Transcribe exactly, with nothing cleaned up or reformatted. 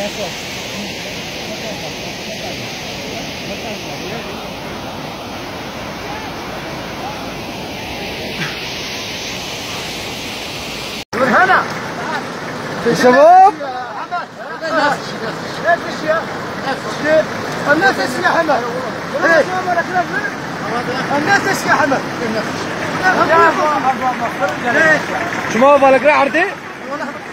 هنا شباب الناس ايش يا حمد؟ الناس ايش يا حمد؟ شو ما بالك راح عرتي؟